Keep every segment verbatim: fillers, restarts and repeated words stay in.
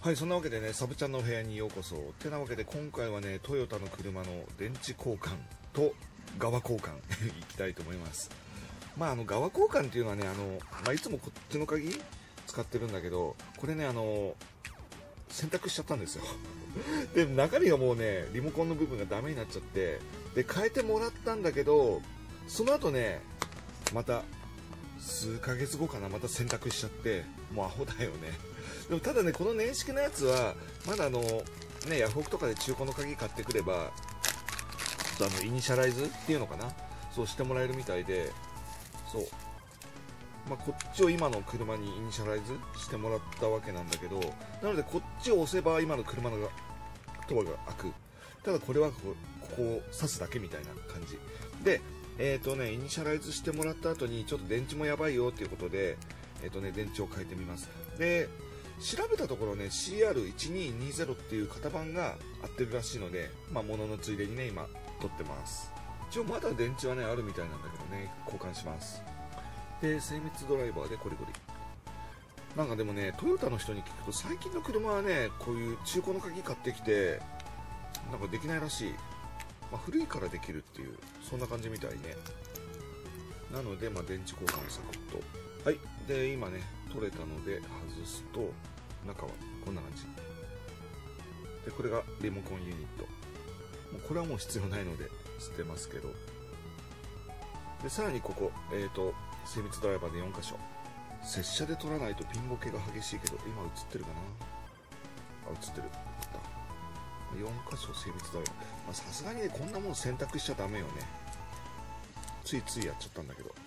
はい、そんなわけでね、サブちゃんのお部屋にようこそ。てなわけで今回はね、トヨタの車の電池交換と側交換いきたいと思います。まああの側交換っていうのはね、あの、まあ、いつもこっちの鍵使ってるんだけど、これね、あの選択しちゃったんですよで中身がもうね、リモコンの部分がダメになっちゃって、で変えてもらったんだけど、その後ね、また数ヶ月後かな、また選択しちゃって、もうアホだよねでもただね、この年式のやつはまだあのね、ヤフオクとかで中古の鍵買ってくれば、あのイニシャライズっていうのかな、そうしてもらえるみたいで、そう、まあ、こっちを今の車にイニシャライズしてもらったわけなんだけど、なのでこっちを押せば今の車のドアが開く。ただこれはここ、ここを刺すだけみたいな感じで、えーとね、イニシャライズしてもらった後にちょっと電池もやばいよっていうことで、えーとね、電池を変えてみます。で調べたところね、 シーアールいちにーにーぜろ っていう型番が合ってるらしいので、まあ物のついでにね、今取ってます。一応まだ電池はねあるみたいなんだけどね、交換します。で精密ドライバーでコリコリ。なんかでもね、トヨタの人に聞くと最近の車はね、こういう中古の鍵買ってきてなんかできないらしい。まあ、古いからできるっていう、そんな感じみたいね。なので、まあ、電池交換をサクッと。はい。で、今ね、取れたので外すと、中はこんな感じ。で、これがリモコンユニット。もうこれはもう必要ないので捨てますけど。で、さらにここ、えっと、精密ドライバーでよん箇所。拙者で取らないとピンボケが激しいけど、今映ってるかなあ、映ってる。よん箇所精密ドライバー。さすがにね、こんなもん選択しちゃダメよね。ついついやっちゃったんだけど。はい。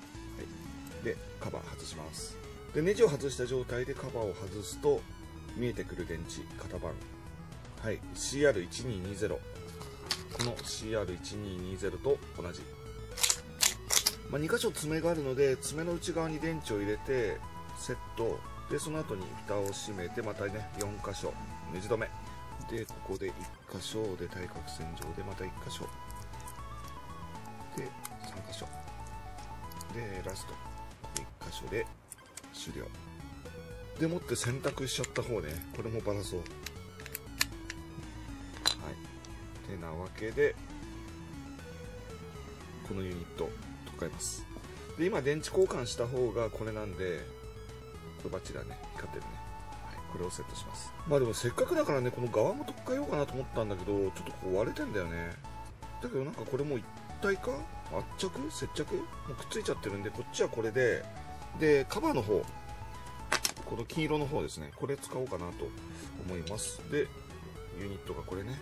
で、カバー外します。で、ネジを外した状態でカバーを外すと、見えてくる電池、型番。はい。シーアールいちにーにーぜろ。この シーアールいちにーにーぜろ と同じ。まあ、に箇所爪があるので、爪の内側に電池を入れて、セット。で、その後に蓋を閉めて、またね、よん箇所。ネジ止め。で、ここでいっ箇所で対角線上でまたいっ箇所でさん箇所でラストいっ箇所で終了でもって選択しちゃった方ね、これもバラそう。はいてなわけでこのユニット使います。で今電池交換した方がこれなんで、これバッチリだね、光ってるね。これをセットします。まあでもせっかくだからね、この側も取っ替えようかなと思ったんだけど、ちょっとこう割れてんだよね。だけどなんかこれもう一体化、圧着接着もうくっついちゃってるんで、こっちはこれで、でカバーの方、この金色の方ですね、これ使おうかなと思います。でユニットがこれね、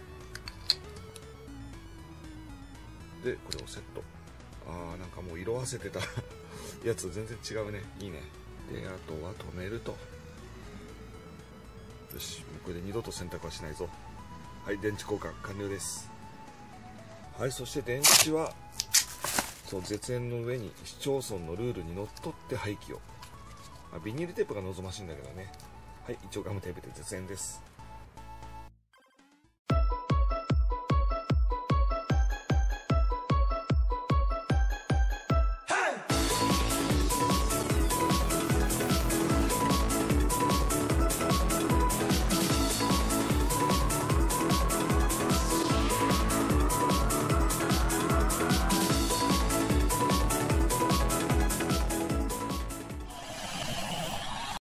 でこれをセット。あーなんかもう色あせてたやつ全然違うね、いいね。であとは止めると。よし、もうこれで二度と選択はしないぞ。はい、電池交換完了です。はい、そして電池はそう絶縁の上に市町村のルールにのっとって廃棄を。あ、ビニールテープが望ましいんだけどね。はい、一応ガムテープで絶縁です。